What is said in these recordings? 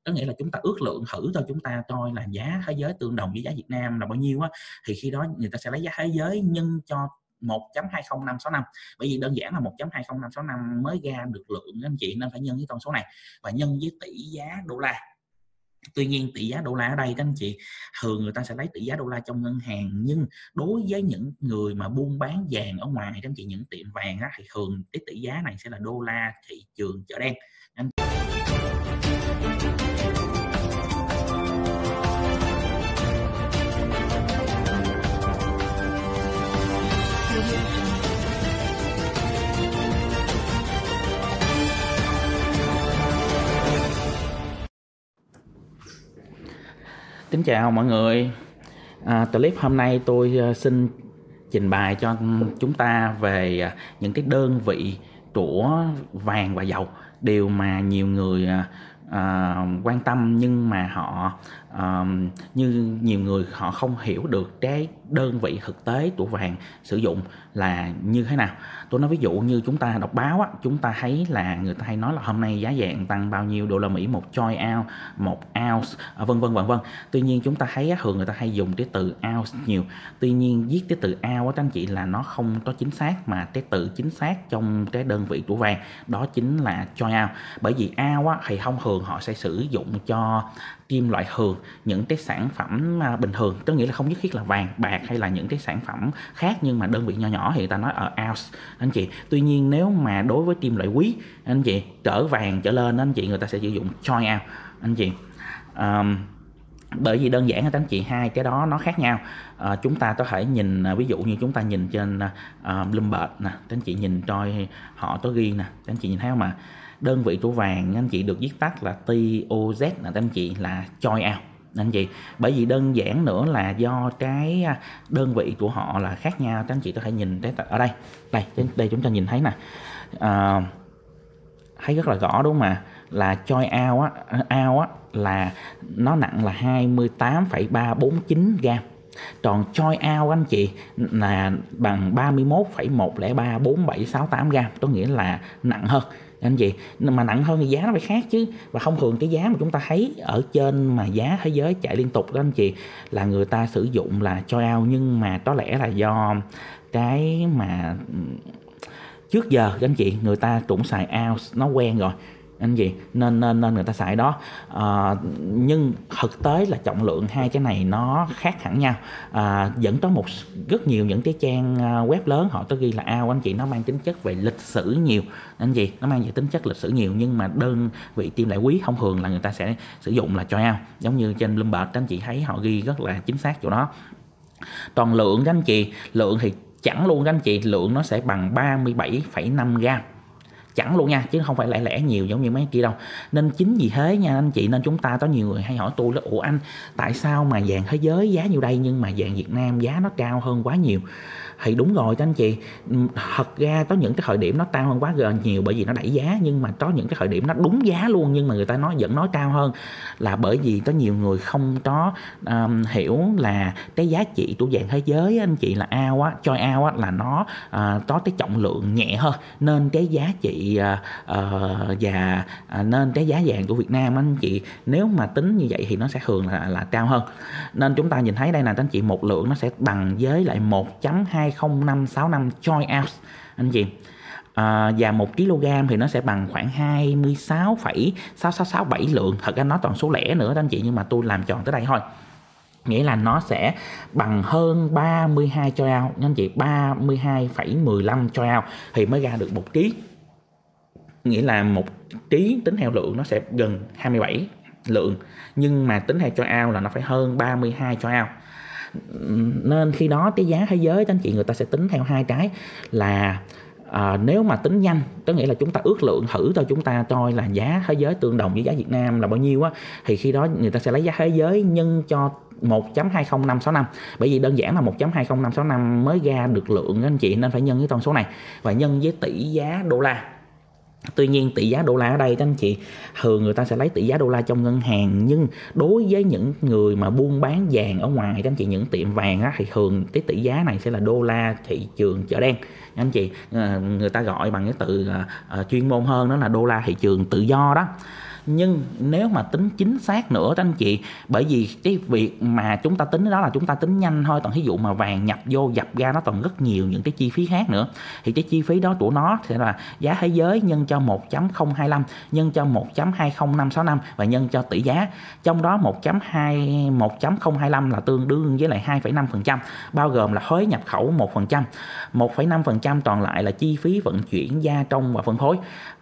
có nghĩa là chúng ta ước lượng thử cho chúng ta coi là giá thế giới tương đồng với giá Việt Nam là bao nhiêu á, thì khi đó người ta sẽ lấy giá thế giới nhân cho 1.20565, bởi vì đơn giản là 1.20565 mới ra được lượng anh chị, nên phải nhân với con số này và nhân với tỷ giá đô la. Tuy nhiên tỷ giá đô la ở đây các anh chị, thường người ta sẽ lấy tỷ giá đô la trong ngân hàng, nhưng đối với những người mà buôn bán vàng ở ngoài các anh chị, những tiệm vàng á, thì thường cái tỷ giá này sẽ là đô la thị trường chợ đen. Kính chào mọi người. Clip hôm nay tôi xin trình bày cho chúng ta về những cái đơn vị của vàng và dầu, điều mà nhiều người quan tâm, nhưng mà nhiều người họ không hiểu được cái đơn vị thực tế của vàng sử dụng là như thế nào. Tôi nói ví dụ như chúng ta đọc báo á, chúng ta thấy là người ta hay nói là hôm nay giá vàng tăng bao nhiêu đô la Mỹ một troy ounce, một ounce, vân vân. Tuy nhiên chúng ta thấy thường người ta hay dùng cái từ ounce nhiều. Tuy nhiên viết cái từ ounce các anh chị là nó không có chính xác, mà cái từ chính xác trong cái đơn vị của vàng đó chính là troy ounce. Bởi vì ounce thì thông thường họ sẽ sử dụng cho kim loại thường, những cái sản phẩm bình thường, có nghĩa là không nhất thiết là vàng, bạc hay là những cái sản phẩm khác, nhưng mà đơn vị nhỏ nhỏ thì người ta nói ở ounce anh chị. Tuy nhiên nếu mà đối với kim loại quý anh chị, cỡ vàng trở lên anh chị, người ta sẽ sử dụng troy ounce anh chị. Bởi vì đơn giản anh chị, hai cái đó nó khác nhau. Chúng ta có thể nhìn, ví dụ như chúng ta nhìn trên Bloomberg nè, anh chị nhìn coi họ có ghi nè, anh chị nhìn thấy không mà đơn vị của vàng anh chị được viết tắt là TOZ là anh chị là troy ounce anh chị. Bởi vì đơn giản nữa là do cái đơn vị của họ là khác nhau. Các anh chị có thể nhìn ở đây chúng ta nhìn thấy nè, thấy rất là rõ đúng không mà, là troy ounce á là nó nặng là 28,349 gram. Còn troy ounce anh chị là bằng 31,1034768 gram, có nghĩa là nặng hơn anh chị. Mà nặng hơn thì giá nó phải khác chứ. Và thông thường cái giá mà chúng ta thấy ở trên mà giá thế giới chạy liên tục đó anh chị, là người ta sử dụng là troy ounce, nhưng mà có lẽ là do cái mà trước giờ các anh chị người ta cũng xài ounce nó quen rồi anh chị, nên người ta xài đó. Nhưng thực tế là trọng lượng hai cái này nó khác hẳn nhau. Vẫn có rất nhiều những cái trang web lớn họ có ghi là ounce anh chị, nó mang tính chất về lịch sử nhiều anh chị, nó mang về tính chất lịch sử nhiều, nhưng mà đơn vị kim loại quý thông thường là người ta sẽ sử dụng là troy ounce. Giống như trên Bloomberg các anh chị thấy họ ghi rất là chính xác chỗ đó. Còn lượng các anh chị, lượng thì chẳng luôn các anh chị, lượng nó sẽ bằng 37,5 gram chẳng luôn nha, chứ không phải lẻ nhiều giống như mấy kia đâu. Nên chính vì thế nha anh chị, nên chúng ta có nhiều người hay hỏi tôi là ủa anh, tại sao mà vàng thế giới giá nhiêu đây nhưng mà vàng Việt Nam giá nó cao hơn quá nhiều? Thì đúng rồi các anh chị, thật ra có những cái thời điểm nó cao hơn quá gần nhiều bởi vì nó đẩy giá, nhưng mà có những cái thời điểm nó đúng giá luôn nhưng mà người ta vẫn nói cao hơn, là bởi vì có nhiều người không có hiểu là cái giá trị của vàng thế giới anh chị là ounce á, troy ounce á, là nó có cái trọng lượng nhẹ hơn, nên cái giá trị và nên cái giá vàng của Việt Nam anh chị nếu mà tính như vậy thì nó sẽ thường là cao hơn. Nên chúng ta nhìn thấy đây là anh chị, một lượng nó sẽ bằng với lại 1.20565 troy ounce anh chị. Và 1 kg thì nó sẽ bằng khoảng 26,6667 lượng. Thật ra nó toàn số lẻ nữa anh chị, nhưng mà tôi làm tròn tới đây thôi. Nghĩa là nó sẽ bằng hơn 32 troy ounce anh chị, 32,15 troy ounce thì mới ra được 1 kg. Nghĩa là 1 kg tính theo lượng nó sẽ gần 27 lượng, nhưng mà tính theo troy ounce là nó phải hơn 32 troy ounce. Nên khi đó cái giá thế giới anh chị, người ta sẽ tính theo hai cái là nếu mà tính nhanh, có nghĩa là chúng ta ước lượng thử cho chúng ta coi là giá thế giới tương đồng với giá Việt Nam là bao nhiêu á, thì khi đó người ta sẽ lấy giá thế giới nhân cho 1.20565. Bởi vì đơn giản là 1.20565 mới ra được lượng anh chị, nên phải nhân với con số này và nhân với tỷ giá đô la. Tuy nhiên tỷ giá đô la ở đây các anh chị, thường người ta sẽ lấy tỷ giá đô la trong ngân hàng, nhưng đối với những người mà buôn bán vàng ở ngoài các anh chị, những tiệm vàng á, thì thường cái tỷ giá này sẽ là đô la thị trường chợ đen anh chị. Người ta gọi bằng cái từ chuyên môn hơn đó là đô la thị trường tự do đó. Nhưng nếu mà tính chính xác nữa anh chị, bởi vì cái việc mà chúng ta tính đó là chúng ta tính nhanh thôi, còn ví dụ mà vàng nhập vô dập ra nó còn rất nhiều những cái chi phí khác nữa, thì cái chi phí đó của nó sẽ là giá thế giới nhân cho 1.025 nhân cho 1.20565 và nhân cho tỷ giá, trong đó 1.025 là tương đương với lại 2,5%, bao gồm là thuế nhập khẩu 1%, 1,5% còn lại là chi phí vận chuyển, gia công và phân phối.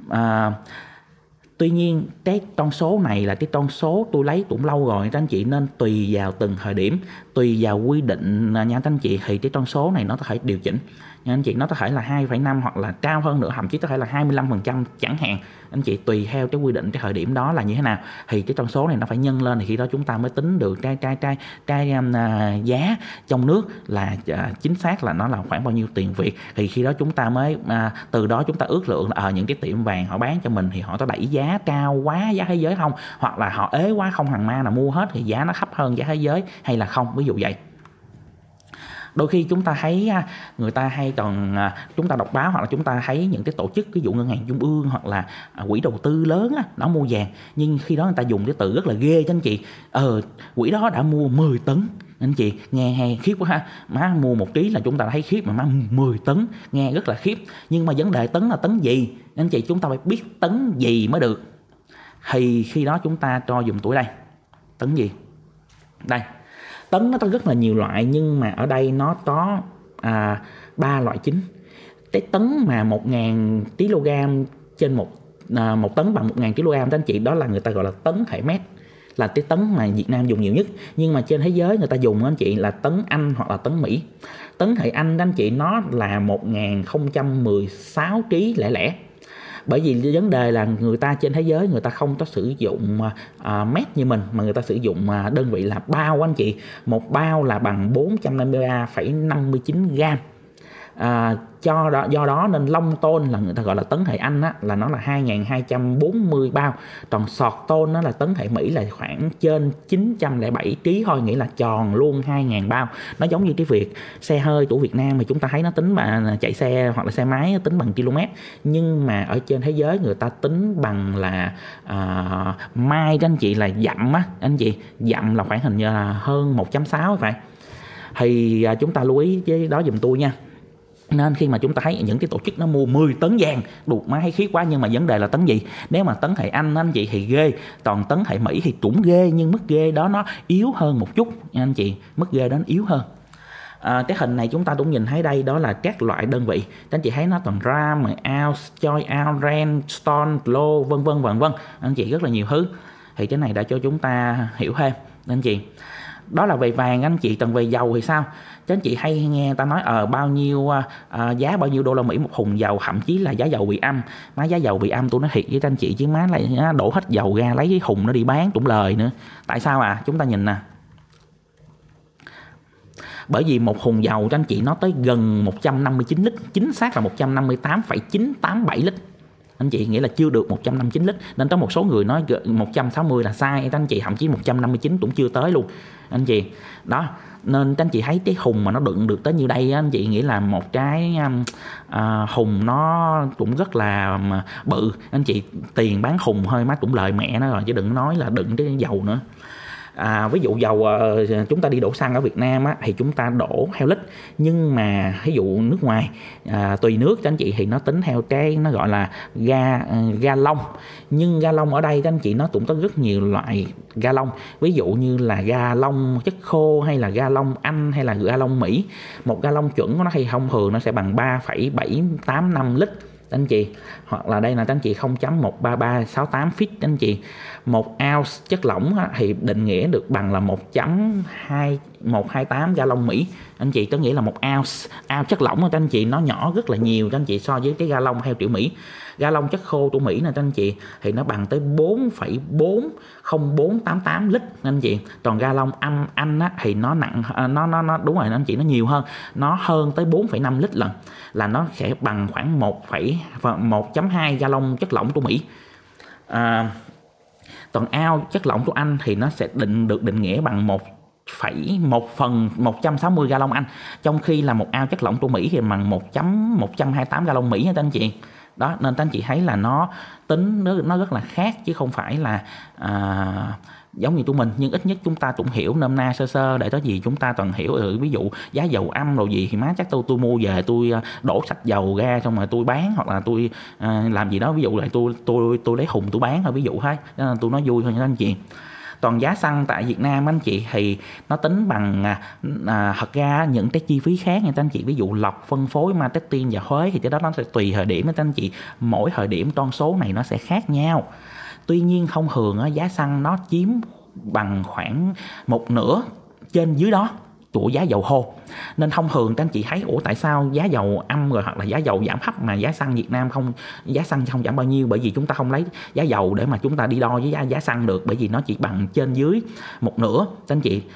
Tuy nhiên cái con số này là cái con số tôi lấy cũng lâu rồi các anh chị, nên tùy vào từng thời điểm, tùy vào quy định nha các anh chị, thì cái con số này nó có thể điều chỉnh nha anh chị, nó có thể là 2,5 hoặc là cao hơn nữa, thậm chí có thể là 25% chẳng hạn anh chị, tùy theo cái quy định cái thời điểm đó là như thế nào, thì cái con số này nó phải nhân lên, thì khi đó chúng ta mới tính được cái giá trong nước là chính xác là nó là khoảng bao nhiêu tiền Việt, thì khi đó chúng ta mới từ đó chúng ta ước lượng là những cái tiệm vàng họ bán cho mình thì họ có đẩy giá cao quá giá thế giới không, hoặc là họ ế quá không hàng ma là mua hết thì giá nó thấp hơn giá thế giới hay là không, ví dụ vậy. Đôi khi chúng ta thấy người ta hay còn chúng ta đọc báo hoặc là chúng ta thấy những cái tổ chức ví dụ ngân hàng trung ương hoặc là quỹ đầu tư lớn nó mua vàng, nhưng khi đó người ta dùng cái từ rất là ghê cho anh chị, quỹ đó đã mua 10 tấn anh chị, nghe hay khiếp quá ha, má mua 1 ký là chúng ta thấy khiếp, mà má 10 tấn nghe rất là khiếp, nhưng mà vấn đề tấn là tấn gì anh chị, chúng ta phải biết tấn gì mới được, thì khi đó chúng ta cho dùng tuổi đây, tấn gì đây. Tấn nó có rất là nhiều loại, nhưng mà ở đây nó có 3 loại chính. Cái tấn mà 1.000 kg trên một tấn bằng 1.000 kg các anh chị, đó là người ta gọi là tấn hệ mét, là cái tấn mà Việt Nam dùng nhiều nhất. Nhưng mà trên thế giới người ta dùng anh chị là tấn Anh hoặc là tấn Mỹ. Tấn hệ Anh anh chị nó là 1.016 kg lẻ. Bởi vì vấn đề là người ta trên thế giới người ta không có sử dụng mét như mình, mà người ta sử dụng đơn vị là bao anh chị. Một bao là bằng 453,59 gram. Do đó nên long tôn là người ta gọi là tấn hệ Anh là nó là 2.240 bao, còn sọt tôn nó là tấn hệ Mỹ là khoảng trên 907 kg thôi, nghĩa là tròn luôn 2.000 bao. Nó giống như cái việc xe hơi của Việt Nam mà chúng ta thấy nó tính bằng chạy xe hoặc là xe máy tính bằng km, nhưng mà ở trên thế giới người ta tính bằng là mai các anh chị, là dặm anh chị, dặm là khoảng hình như là hơn 1.6 phải. Thì chúng ta lưu ý với đó giùm tôi nha. Nên khi mà chúng ta thấy những cái tổ chức nó mua 10 tấn vàng, đụt má hay khiếp quá, nhưng mà vấn đề là tấn gì? Nếu mà tấn hệ Anh anh chị thì ghê, còn tấn hệ Mỹ thì cũng ghê, nhưng mức ghê đó nó yếu hơn một chút nha anh chị, mức ghê đó nó yếu hơn. Cái hình này chúng ta cũng nhìn thấy đây, đó là các loại đơn vị. Các anh chị thấy nó toàn gram, ounce, choi, ounce, rand, stone, kilo, vân vân anh chị, rất là nhiều thứ. Thì cái này đã cho chúng ta hiểu thêm anh chị. Đó là về vàng anh chị. Còn về dầu thì sao? Các anh chị hay nghe ta nói bao nhiêu giá bao nhiêu đô la Mỹ một thùng dầu, thậm chí là giá dầu bị âm. Má giá dầu bị âm tôi nói thiệt với các anh chị chứ, má lại đổ hết dầu ra lấy cái thùng nó đi bán cũng lời nữa. Tại sao chúng ta nhìn nè, bởi vì một thùng dầu các anh chị nó tới gần 159 lít, chính xác là 158,987 lít anh chị, nghĩa là chưa được 159 lít. Nên có một số người nói 160 là sai các anh chị, thậm chí 159 cũng chưa tới luôn anh chị. Đó, nên các anh chị thấy cái thùng mà nó đựng được tới như đây anh chị, nghĩa là một cái thùng nó cũng rất là bự anh chị. Tiền bán thùng hơi má cũng lời mẹ nó rồi, chứ đừng nói là đựng cái dầu nữa. Ví dụ dầu chúng ta đi đổ xăng ở Việt Nam thì chúng ta đổ theo lít, nhưng mà ví dụ nước ngoài tùy nước các anh chị thì nó tính theo cái nó gọi là ga lông. Nhưng ga lông ở đây các anh chị nó cũng có rất nhiều loại ga lông, ví dụ như là ga lông chất khô hay là ga lông Anh hay là ga lông Mỹ. Một ga lông chuẩn của nó thì thông thường nó sẽ bằng 3,785 lít anh chị, hoặc là đây là anh chị 0.13368 feet anh chị. Một ounce chất lỏng thì định nghĩa được bằng là 1.128 gallon Mỹ anh chị, có nghĩa là một ounce chất lỏng của anh chị nó nhỏ rất là nhiều các anh chị so với cái gallon theo kiểu Mỹ. Gallon chất khô của Mỹ nè các anh chị thì nó bằng tới 4,40488 lít anh chị. Còn gallon Anh thì nó nặng, nó đúng rồi anh chị, nó nhiều hơn, nó hơn tới 4,5 lít lần, là nó sẽ bằng khoảng 1,2 gallon chất lỏng của Mỹ. Còn ounce chất lỏng của Anh thì nó sẽ được định nghĩa bằng 1/160 gallon Anh, trong khi là một ounce chất lỏng của Mỹ thì bằng 1.128 gallon Mỹ hết anh chị. Đó, nên các anh chị thấy là nó tính nó rất là khác chứ không phải là giống như tụi mình, nhưng ít nhất chúng ta cũng hiểu nôm na sơ sơ để có gì chúng ta toàn hiểu. Ví dụ giá dầu âm rồi gì thì má chắc tôi mua về tôi đổ sạch dầu ra xong rồi tôi bán, hoặc là tôi làm gì đó, ví dụ là tôi lấy thùng tôi bán thôi, ví dụ thế, tôi nói vui thôi nha anh chị. Còn giá xăng tại Việt Nam anh chị thì nó tính bằng thật ra những cái chi phí khác nha anh chị, ví dụ lọc, phân phối, marketing và thuế thì cái đó nó sẽ tùy thời điểm anh chị, mỗi thời điểm con số này nó sẽ khác nhau. Tuy nhiên thông thường giá xăng nó chiếm bằng khoảng một nửa trên dưới đó của giá dầu thô. Nên thông thường các anh chị thấy tại sao giá dầu âm rồi hoặc là giá dầu giảm thấp mà giá xăng Việt Nam giá xăng không giảm bao nhiêu, bởi vì chúng ta không lấy giá dầu để mà chúng ta đi đo với giá xăng được, bởi vì nó chỉ bằng trên dưới một nửa các anh chị.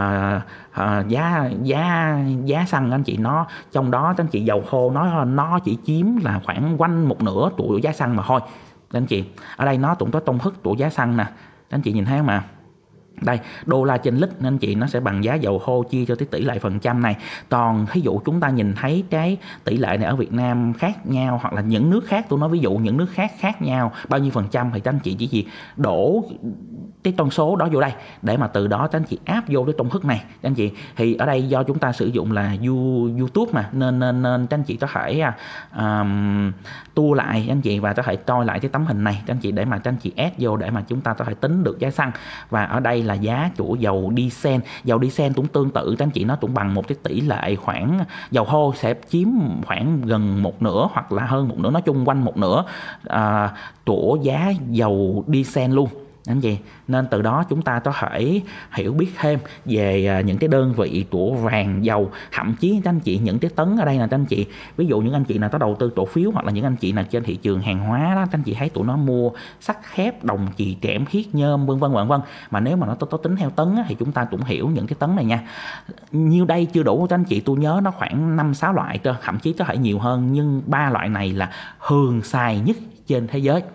Giá xăng anh chị nó trong đó các anh chị dầu thô nó chỉ chiếm là khoảng quanh một nửa của giá xăng mà thôi các anh chị. Ở đây nó cũng có công thức của giá xăng nè, các anh chị nhìn thấy không ạ? Đây, đô la trên lít nên anh chị nó sẽ bằng giá dầu thô chia cho cái tỷ lệ phần trăm này. Còn ví dụ chúng ta nhìn thấy cái tỷ lệ này ở Việt Nam khác nhau, hoặc là những nước khác, tôi nói ví dụ những nước khác nhau bao nhiêu phần trăm, thì các anh chị chỉ đổ cái con số đó vô đây để mà từ đó các anh chị áp vô cái công thức này các anh chị. Thì ở đây do chúng ta sử dụng là YouTube mà nên các anh chị có thể tua lại các anh chị và có thể coi lại cái tấm hình này các anh chị để mà các anh chị add vô để mà chúng ta có thể tính được giá xăng. Và ở đây là giá của dầu diesel. Dầu diesel cũng tương tự các anh chị, nó cũng bằng một cái tỷ lệ khoảng dầu thô sẽ chiếm khoảng gần một nửa hoặc là hơn một nửa, nói chung quanh một nửa của giá dầu diesel luôn anh chị. Nên từ đó chúng ta có thể hiểu biết thêm về những cái đơn vị của vàng, dầu, thậm chí các anh chị những cái tấn ở đây là các anh chị, ví dụ những anh chị nào có đầu tư cổ phiếu hoặc là những anh chị nào trên thị trường hàng hóa đó, các anh chị thấy tụi nó mua sắt, thép, đồng, chì, trẻm, khiết, nhôm vân vân. Mà nếu mà nó có tính theo tấn thì chúng ta cũng hiểu những cái tấn này nha. Nhiêu đây chưa đủ các anh chị, tôi nhớ nó khoảng 5-6 loại cơ, thậm chí có thể nhiều hơn, nhưng 3 loại này là thường xài nhất trên thế giới.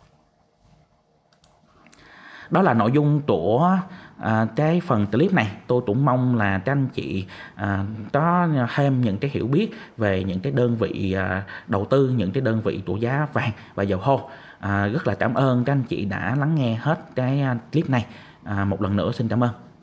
Đó là nội dung của cái phần clip này. Tôi cũng mong là các anh chị có thêm những cái hiểu biết về những cái đơn vị đầu tư, những cái đơn vị của giá vàng và dầu thô. Rất là cảm ơn các anh chị đã lắng nghe hết cái clip này. Một lần nữa xin cảm ơn.